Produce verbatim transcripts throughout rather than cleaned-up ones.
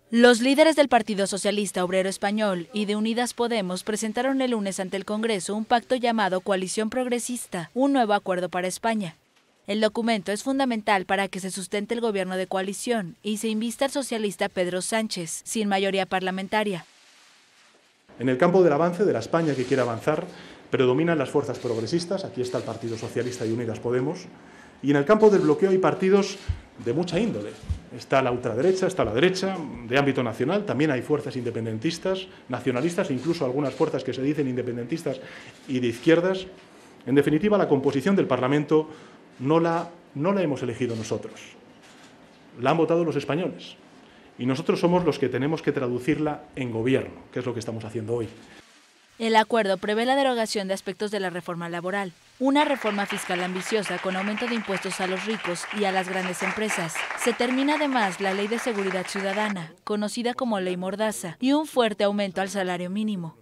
Los líderes del Partido Socialista Obrero Español y de Unidas Podemos presentaron el lunes ante el Congreso un pacto llamado Coalición Progresista, un nuevo acuerdo para España. El documento es fundamental para que se sustente el gobierno de coalición y se invista al socialista Pedro Sánchez, sin mayoría parlamentaria. En el campo del avance, de la España que quiere avanzar, predominan las fuerzas progresistas, aquí está el Partido Socialista y Unidas Podemos, y en el campo del bloqueo hay partidos de mucha índole. Está la ultraderecha, está la derecha, de ámbito nacional, también hay fuerzas independentistas, nacionalistas, incluso algunas fuerzas que se dicen independentistas y de izquierdas. En definitiva, la composición del Parlamento no la, no la hemos elegido nosotros, la han votado los españoles. Y nosotros somos los que tenemos que traducirla en gobierno, que es lo que estamos haciendo hoy. El acuerdo prevé la derogación de aspectos de la reforma laboral, una reforma fiscal ambiciosa con aumento de impuestos a los ricos y a las grandes empresas. Se termina además la Ley de Seguridad Ciudadana, conocida como Ley Mordaza, y un fuerte aumento al salario mínimo.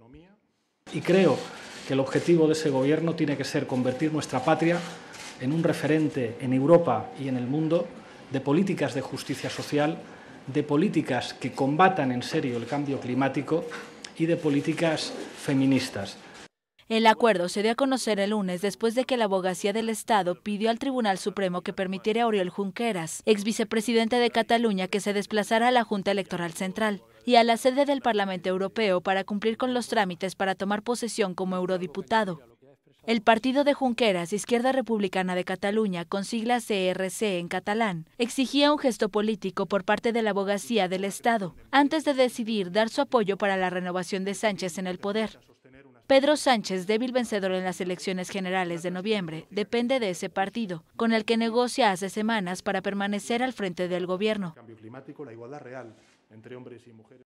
Y creo que el objetivo de ese gobierno tiene que ser convertir nuestra patria en un referente en Europa y en el mundo de políticas de justicia social, de políticas que combatan en serio el cambio climático y de políticas feministas. El acuerdo se dio a conocer el lunes después de que la Abogacía del Estado pidió al Tribunal Supremo que permitiera a Oriol Junqueras, ex vicepresidente de Cataluña, que se desplazara a la Junta Electoral Central y a la sede del Parlamento Europeo para cumplir con los trámites para tomar posesión como eurodiputado. El partido de Junqueras, Izquierda Republicana de Cataluña, con siglas C R C en catalán, exigía un gesto político por parte de la Abogacía del Estado, antes de decidir dar su apoyo para la renovación de Sánchez en el poder. Pedro Sánchez, débil vencedor en las elecciones generales de noviembre, depende de ese partido, con el que negocia hace semanas para permanecer al frente del gobierno.